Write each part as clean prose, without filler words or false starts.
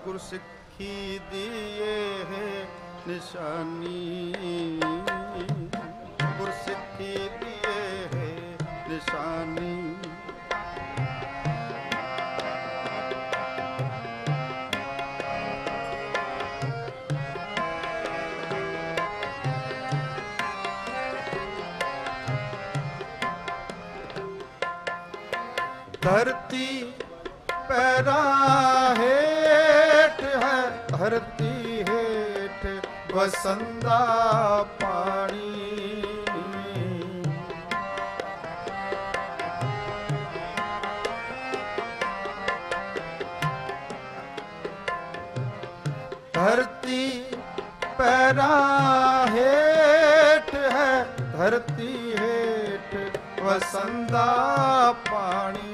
ਗੁਰਸਿੱਖੀ ਦੀ ਇਹ ਨਿਸ਼ਾਨੀ, ਗੁਰਸਿੱਖੀ ਦੀ ਇਹ ਨਿਸ਼ਾਨੀ। ਧਰਤੀ ਪੈਰਾਂ ਹੇਠ ਹੈ, ਧਰਤੀ ਹੇਠ ਵਸੰਦਾ ਪਾਣੀ। ਧਰਤੀ ਪੈਰਾਂ ਹੇਠ ਹੈ, ਧਰਤੀ ਹੇਠ ਵਸੰਦਾ ਪਾਣੀ।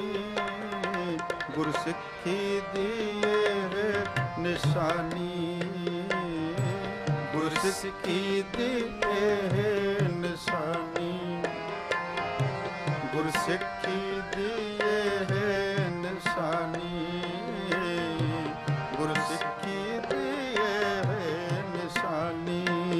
ਗੁਰਸਿੱਖੀ ਦੀ ਇਹ ਨਿਸ਼ਾਨੀ, ਗੁਰਸਿੱਖੀ ਦੀ ਇਹ ਨਿਸ਼ਾਨੀ, ਗੁਰਸਿੱਖੀ ਦੀ ਇਹ ਨਿਸ਼ਾਨੀ, ਗੁਰਸਿੱਖੀ ਦੀ ਇਹ ਨਿਸ਼ਾਨੀ।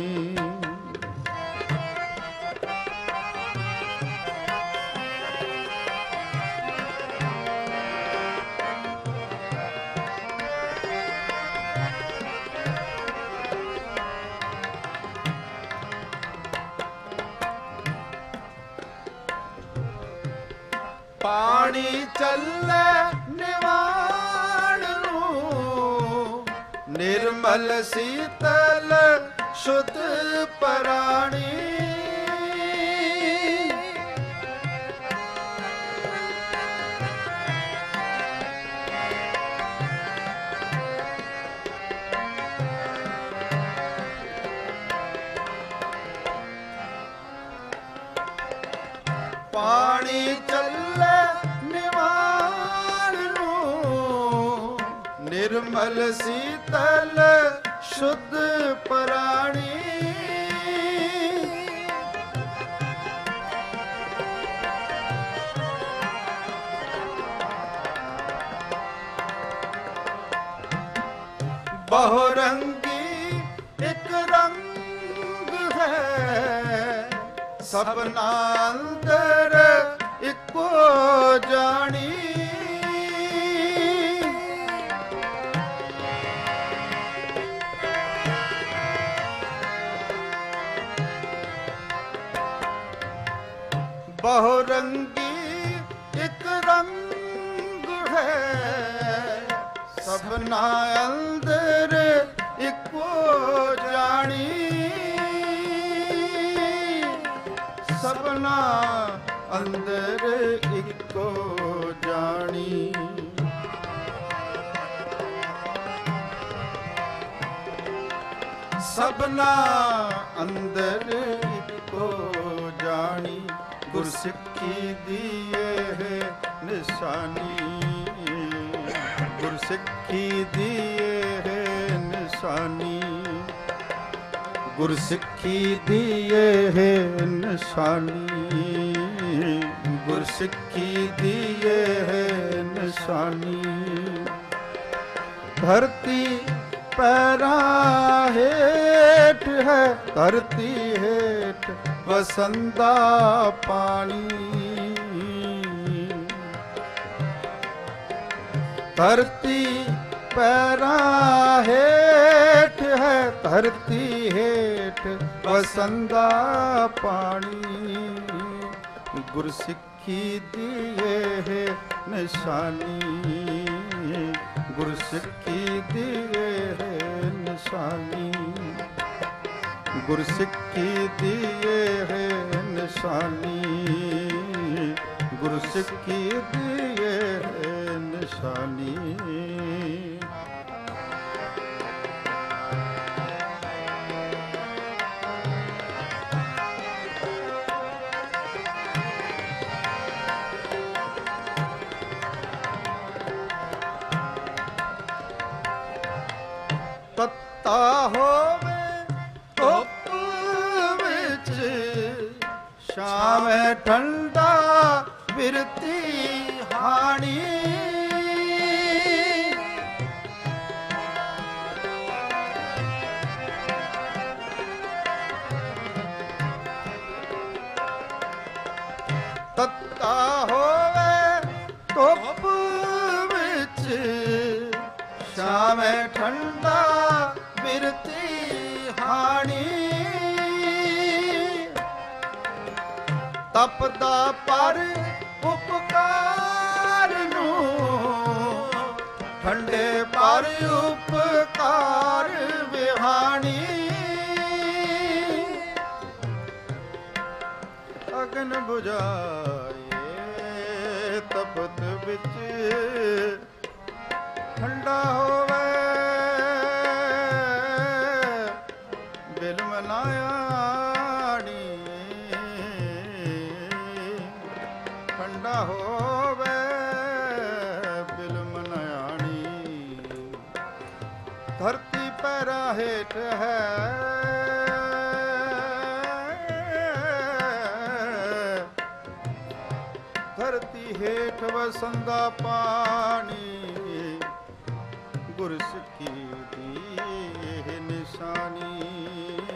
ਪਾਣੀ ਚੱਲੇ ਨਿਵਾਣ ਨੂੰ, ਨਿਰਮਲ ਸੀਤਲ ਸ਼ੁੱਧ ਪਰਾਣੀ। ਪਾਣੀ ਚੱਲੇ ਨਿਵਾਣ ਨੂੰ, ਨਿਰਮਲ ਸੀਤਲ ਸ਼ੁੱਧ ਪਰਾਣੀ। ਬਹੁ ਰੰਗੀ ਇੱਕ ਰੰਗ ਹੈ, ਸਭਨਾ ਅੰਦਰ ਇੱਕੋ ਜਾਣੀ। ਬਹੁ ਰੰਗੀ ਇੱਕ ਰੰਗ ਹੈ, ਸਭਨਾ ਅੰਦਰ ਇੱਕੋ ਜਾਣੀ। ਸਭਨਾ ਅੰਦਰ ਇੱਕੋ ਜਾਣੀ। ਸਭਨਾ ਅੰਦਰ ਇੱਕੋ ਜਾਣੀ। ਗੁਰਸਿੱਖੀ ਦੀ ਇਹ ਨਿਸ਼ਾਨੀ, ਗੁਰਸਿੱਖੀ ਦੀ ਇਹ ਨਿਸ਼ਾਨੀ, ਗੁਰਸਿੱਖੀ ਦੀ ਇਹ ਨਿਸ਼ਾਨੀ, ਗੁਰਸਿੱਖੀ ਦੀ ਇਹ ਨਿਸ਼ਾਨੀ। ਧਰਤੀ ਪੈਰਾਂ ਹੇਠ ਹੈ, ਧਰਤੀ ਹੇਠ ਵਸੰਦਾ ਪਾਣੀ। ਧਰਤੀ ਪੈਰਾਂ ਹੇਠ ਹੈ, ਧਰਤੀ ਹੇਠ ਵਸੰਦਾ ਪਾਣੀ। ਗੁਰਸਿੱਖੀ ਦੀ ਇਹ ਨਿਸ਼ਾਨੀ, ਗੁਰਸਿੱਖੀ ਦੀ ਇਹ ਨਿਸ਼ਾਨੀ, ਗੁਰਸਿੱਖੀ ਦੀ ਇਹ ਨਿਸ਼ਾਨੀ, ਗੁਰਸਿੱਖੀ ਦੀ ਇਹ ਨਿਸ਼ਾਨੀ। ਤੱਤਾ ਹੋਵੇ ਧੁੱਪ ਵਿੱਚ, ਛਾਵੇਂ ਠੰਡਾ ਬਿਰਤੀ ਹਾਣੀ। ਠੰਡਾ ਹੋਵੇ ਧੁੱਪ ਵਿੱਚ, ਛਾਵੇਂ ਠੰਡਾ ਬਿਰਤੀ ਹਾਣੀ। ਤਪਦਾ ਪਰ ਉਪਕਾਰ ਨੂੰ, ਠੰਡੇ ਪਰ ਉਪਕਾਰ ਵਿਹਾਣੀ। ਅਗਨ ਬੁਝਾਏ ਤਪਤ ਵਿੱਚ, ਠੰਡਾ ਹੋਵੇ ਬਿਲਮ ਨਾ ਆਣੀ। ਠੰਡਾ ਹੋਵੇ ਬਿਲਮ ਨਾ ਆਣੀ। ਧਰਤੀ ਪੈਰਾਂ ਹੇਠ ਹੈ, ਧਰਤੀ ਹੇਠ ਵਸੰਦਾ ਪਾਣੀ। ਗੁਰਸਿੱਖੀ ਦੀ ਇਹ ਨਿਸ਼ਾਨੀ।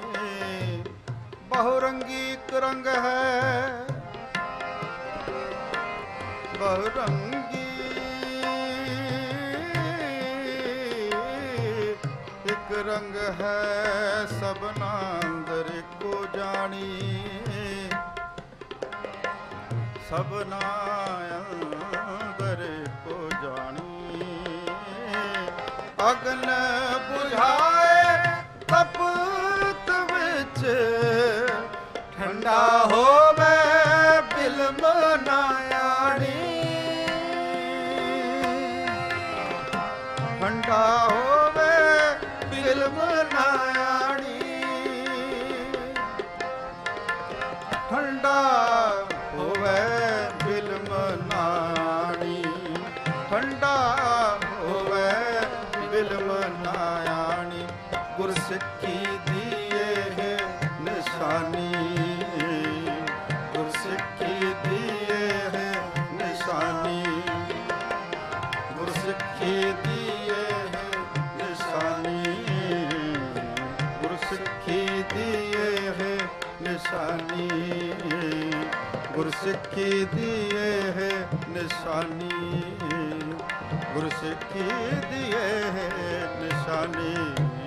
ਬਹੁਰੰਗੀ ਇੱਕ ਰੰਗ ਹੈ, ਬਹੁਰੰਗੀ ਇੱਕ ਰੰਗ ਹੈ, ਸਭਨਾ ਅੰਦਰ ਇੱਕੋ ਜਾਣੀ। ਸਭਨਾ ਅੰਦਰ ਇੱਕੋ ਜਾਣੀ। ਅਗਨ ਬੁਝਾਏ ਤਪਤ ਵਿੱਚ, ਠੰਡਾ ਹੋਵੇ ਬਿਲਮ ਨਾ ਆਣੀ। ਠੰਡਾ ਹੋਵੇ ਬਿਲਮ ਨਾ ਆਣੀ। ਠੰਡਾ ਹੋਵੇ ਬਿਲਮ ਨਾ ਆਣੀ। ਠੰਡਾ ਹੋਵੇ ਬਿਲਮ ਨਾ ਆਣੀ। ਗੁਰਸਿੱਖੀ ਦੀ ਇਹ ਨਿਸ਼ਾਨੀ। ਗੁਰਸਿੱਖੀ ਦੀ ਇਹ ਨਿਸ਼ਾਨੀ। ਗੁਰਸਿੱਖੀ ਦੀ ਇਹ ਨਿਸ਼ਾਨੀ। ਗੁਰਸਿੱਖੀ ਦੀ ਇਹ ਨਿਸ਼ਾਨੀ। ਗੁਰਸਿੱਖੀ ਦੀ ਇਹ ਨਿਸ਼ਾਨੀ। ਗੁਰਸਿੱਖੀ ਦੀ ਇਹ ਨਿਸ਼ਾਨੀ।